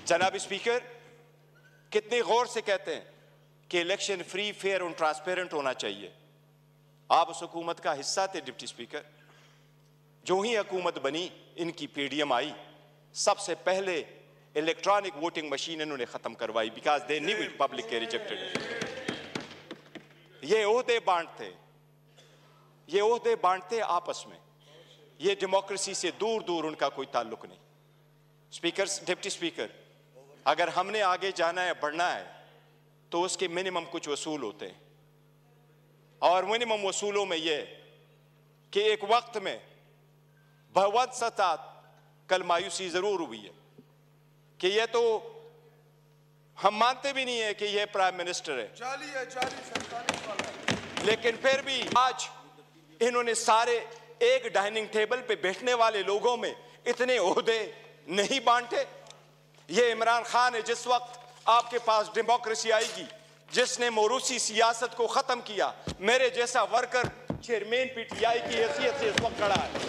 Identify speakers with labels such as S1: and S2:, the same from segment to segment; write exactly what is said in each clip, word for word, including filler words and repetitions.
S1: जनाब स्पीकर, कितने गौर से कहते हैं कि इलेक्शन फ्री, फेयर और ट्रांसपेरेंट होना चाहिए। आप उस हुकूमत का हिस्सा थे डिप्टी स्पीकर। जो ही हुकूमत बनी, इनकी पीडीएम आई, सबसे पहले इलेक्ट्रॉनिक वोटिंग मशीन इन्होंने खत्म करवाई, because they knew it public के रिजेक्टेड इट। ये ओहदे बांटते ये ओहदे बांटते आपस में, ये डेमोक्रेसी से दूर दूर उनका कोई ताल्लुक नहीं। स्पीकर, डिप्टी स्पीकर, अगर हमने आगे जाना है, बढ़ना है, तो उसके मिनिमम कुछ वसूल होते हैं, और मिनिमम वसूलों में यह कि एक वक्त में बहुत सतात कल मायूसी जरूर हुई है कि यह तो हम मानते भी नहीं है कि यह प्राइम मिनिस्टर है, जाली है, जाली सरकारी वाला। लेकिन फिर भी आज इन्होंने सारे एक डाइनिंग टेबल पे बैठने वाले लोगों में इतने ओहदे नहीं बांटे। ये इमरान खान है, जिस वक्त आपके पास डेमोक्रेसी आएगी, जिसने मोरूसी सियासत को खत्म किया, मेरे जैसा वर्कर चेयरमैन पीटीआई की हैसियत से इस वक्त खड़ा है।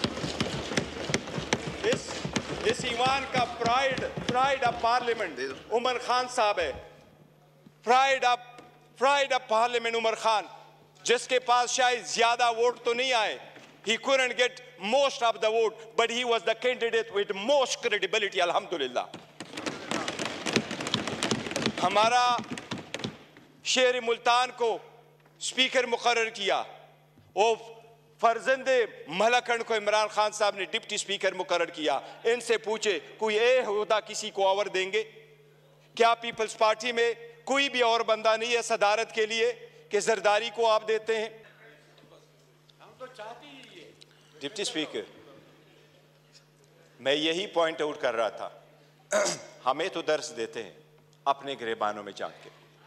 S1: इस इस ईवान का pride pride of parliament Umar Khan साहब है। Pride of pride of parliament Umar Khan, जिसके पास शायद ज्यादा वोट तो नहीं आए, he couldn't get most of the vote, but he was the candidate with most credibility, alhamdulillah। हमारा शेर मुल्तान को स्पीकर मुकर्रर किया, और फर्जंदे मलकन को इमरान खान साहब ने डिप्टी स्पीकर मुकर्रर किया। इनसे पूछे, कोई ए हुदा किसी को और देंगे क्या? पीपल्स पार्टी में कोई भी और बंदा नहीं है सदारत के लिए कि जरदारी को आप देते हैं? हम तो चाहते ही है। डिप्टी स्पीकर, मैं यही पॉइंट आउट कर रहा था, हमें तो दर्स देते हैं अपने गिरेबानों में जाके।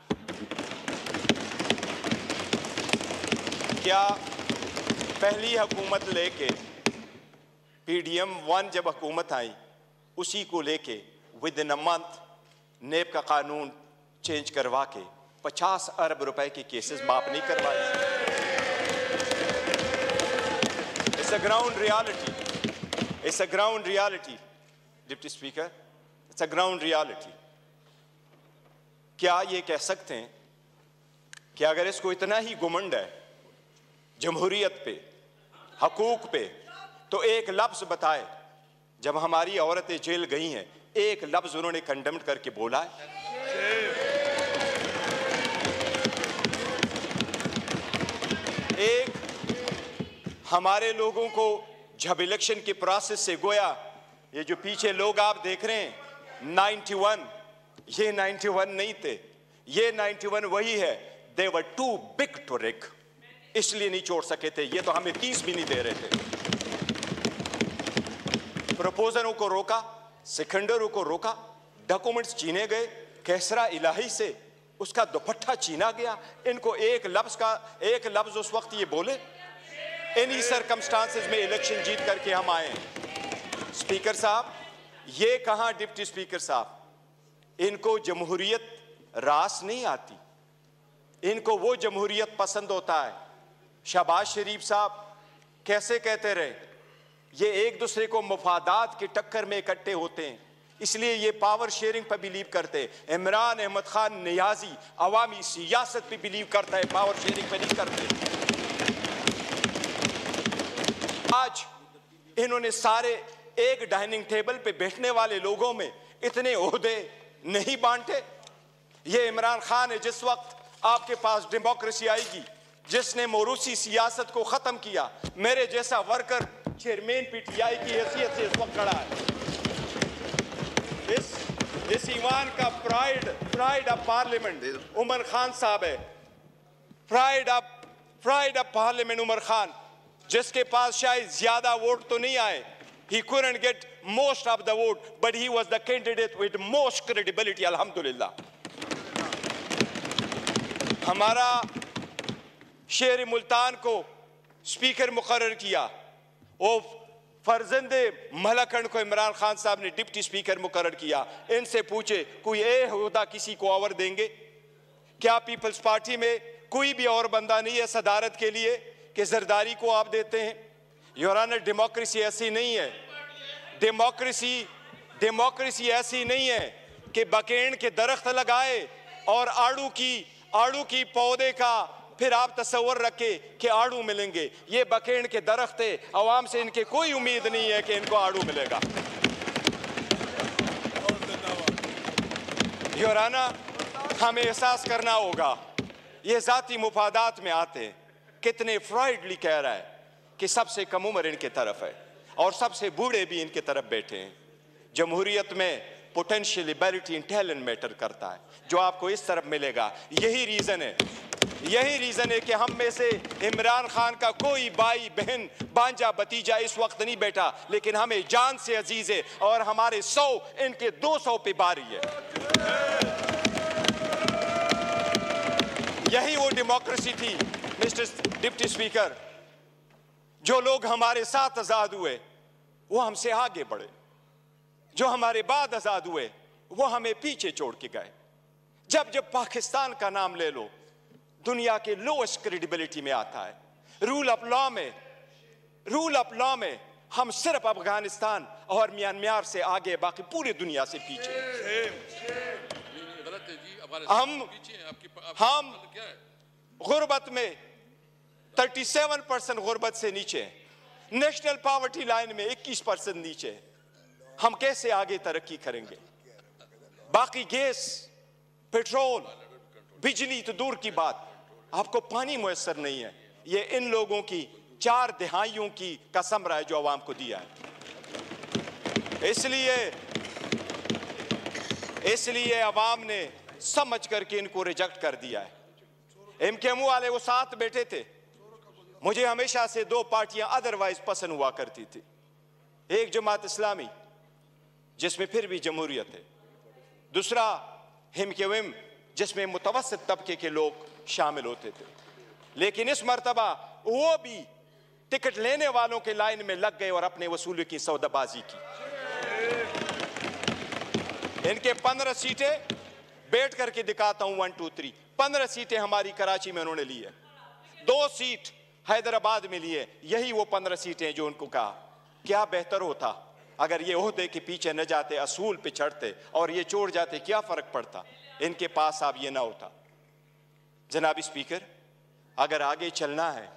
S1: क्या पहली हुकूमत लेके पीडीएम वन जब हुकूमत आई, उसी को लेके विद इन अ मंथ नेब का कानून चेंज करवा के पचास अरब रुपए के केसेस माफ नहीं करवाए? It's a ground reality, it's a ground reality deputy speaker, it's a ground reality. क्या ये कह सकते हैं कि अगर इसको इतना ही घुमंड है जमहूरियत पे, हकूक पे, तो एक लफ्ज बताए, जब हमारी औरतें जेल गई हैं, एक लफ्ज उन्होंने कंडेम करके बोला है? एक हमारे लोगों को जब इलेक्शन के प्रोसेस से गोया, ये जो पीछे लोग आप देख रहे हैं इक्यानवे, ये इक्यानवे नहीं थे, ये इक्यानवे वही है। They were too big to rig, इसलिए नहीं छोड़ सके थे। ये तो हमें तीस भी नहीं दे रहे थे। प्रपोजलों को रोका, सिकंदरों को रोका, डॉक्यूमेंट्स छीने गए, कैसरा इलाही से उसका दुपट्टा छीना गया। इनको एक लफ्ज का एक लफ्ज उस वक्त ये बोले, इन्हीं सरकमस्टांसेस में इलेक्शन जीत करके हम आए हैं। स्पीकर साहब, ये कहां डिप्टी स्पीकर साहब, इनको जमहूरियत रास नहीं आती, इनको वो जमहूरियत पसंद होता है। शहबाज शरीफ साहब कैसे कहते रहे, ये एक दूसरे को मुफादात की टक्कर में इकट्ठे होते हैं, इसलिए ये पावर शेयरिंग पर बिलीव करते हैं। इमरान अहमद खान नियाजी अवामी सियासत पे बिलीव करता है, पावर शेयरिंग पे नहीं करते। आज इन्होंने सारे एक डाइनिंग टेबल पे बैठने वाले लोगों में इतने ओहदे नहीं बांटे। ये इमरान खान है, जिस वक्त आपके पास डेमोक्रेसी आएगी, जिसने मोरूसी सियासत को खत्म किया, मेरे जैसा वर्कर चेयरमैन पीटीआई की हैसियत से इस वक्त खड़ा है। इस इस ईवान का pride pride of parliament Umar Khan साहब है। Pride of pride of parliament Umar Khan, जिसके पास शायद ज्यादा वोट तो नहीं आए, he couldn't get most of the vote, but he was the candidate with most credibility, alhamdulillah। हमारा शेर मुल्तान को स्पीकर मुकर्रर किया, और फर्जंदे मलकन को इमरान खान साहब ने डिप्टी स्पीकर मुकर्रर किया। इनसे पूछे, कोई ए हुदा किसी को और देंगे क्या? पीपल्स पार्टी में कोई भी और बंदा नहीं है सदारत के लिए कि जरदारी को आप देते हैं? योर ऑनर, डेमोक्रेसी ऐसी नहीं है। डेमोक्रेसी डेमोक्रेसी ऐसी नहीं है कि बकेन के दरख्त लगाए और आड़ू की आड़ू की पौधे का फिर आप तस्वर रखे कि आड़ू मिलेंगे। ये बकेन के दरख्त है, अवाम से इनके कोई उम्मीद नहीं है कि इनको आड़ू मिलेगा। योराना, हमें एहसास करना होगा ये जाती मुफादात में आते हैं। कितने फ्रॉइडली कह रहा है कि सबसे कम उम्र इनके तरफ है और सबसे बूढ़े भी इनके तरफ बैठे हैं। जमहूरियत में potential ability in talent matter करता है, जो आपको इस तरफ मिलेगा। यही रीज़न है यही रीज़न है कि हम में से इमरान खान का कोई भाई बहन भांजा भतीजा इस वक्त नहीं बैठा, लेकिन हमें जान से अजीज है और हमारे सौ इनके दो सौ पे बारी है। यही वो डेमोक्रेसी थी मिस्टर डिप्टी स्पीकर। जो लोग हमारे साथ आजाद हुए वो हमसे आगे बढ़े, जो हमारे बाद आजाद हुए वो हमें पीछे छोड़ के गए। जब जब पाकिस्तान का नाम ले लो, दुनिया के लोएस्ट क्रेडिबिलिटी में आता है। रूल ऑफ लॉ में रूल ऑफ लॉ में हम सिर्फ अफगानिस्तान और म्यांमार से आगे, बाकी पूरी दुनिया से पीछे। हम हम गुर्बत में सैंतीस परसेंट गुर्बत से नीचे हैं। नेशनल पॉवर्टी लाइन में इक्कीस परसेंट नीचे है। हम कैसे आगे तरक्की करेंगे? बाकी गैस, पेट्रोल, बिजली तो दूर की बात, आपको पानी मुयस्सर नहीं है। ये इन लोगों की चार दिहाइयों की का समरा है जो अवाम को दिया है। इसलिए इसलिए अवाम ने समझ करके इनको रिजेक्ट कर दिया है। एमकेएम वाले वो साथ बैठे थे। मुझे हमेशा से दो पार्टियां अदरवाइज पसंद हुआ करती थी। एक जमात इस्लामी जिसमें फिर भी जमहूरियत है, दूसरा एमकेएम जिसमें मुतवस्सित तबके के लोग शामिल होते थे। लेकिन इस मर्तबा वो भी टिकट लेने वालों के लाइन में लग गए और अपने वसूली की सौदाबाजी की। इनके पंद्रह सीटें बैठ करके दिखाता हूं, वन टू थ्री पंद्रह सीटें हमारी कराची में उन्होंने ली है, दो सीट हैदराबाद में ली है। यही वो पंद्रह सीटें जो उनको कहा क्या बेहतर होता अगर ये ओहदे के पीछे न जाते, असूल पे चढ़ते और ये छोड़ जाते, क्या फर्क पड़ता? इनके पास अब ये ना होता। जनाब स्पीकर, अगर आगे चलना है,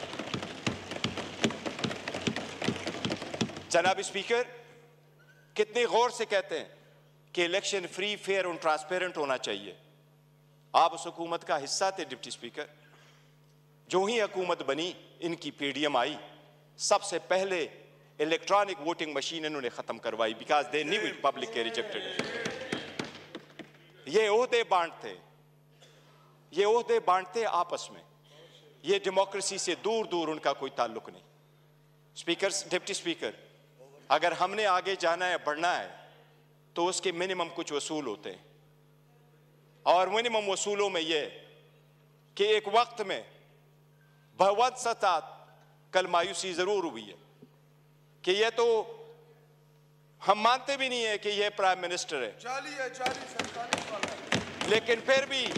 S1: जनाब स्पीकर कितने गौर से कहते हैं कि इलेक्शन फ्री, फेयर और ट्रांसपेरेंट होना चाहिए। आप उस हुकूमत का हिस्सा थे डिप्टी स्पीकर। जो ही हुकूमत बनी, इनकी पीडीएम आई, सबसे पहले इलेक्ट्रॉनिक वोटिंग मशीन इन्होंने खत्म करवाई, because they knew it public के रिजेक्टेड। ये ओहदे बांटते ये ओहदे बांटते आपस में, ये डेमोक्रेसी से दूर दूर उनका कोई ताल्लुक नहीं। स्पीकर, डिप्टी स्पीकर, अगर हमने आगे जाना है, बढ़ना है, तो उसके मिनिमम कुछ वसूल होते हैं और मिनिमम वसूलों में यह कि एक वक्त में बहुत सता कल मायूसी जरूर हुई है कि यह तो हम मानते भी नहीं है कि यह प्राइम मिनिस्टर है, जाली है, जाली सरकारी वाला है। लेकिन फिर भी